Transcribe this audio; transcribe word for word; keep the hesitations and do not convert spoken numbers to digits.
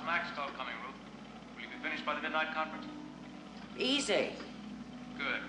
Max call coming, Ruth. Will you be finished by the midnight conference? Easy. Good.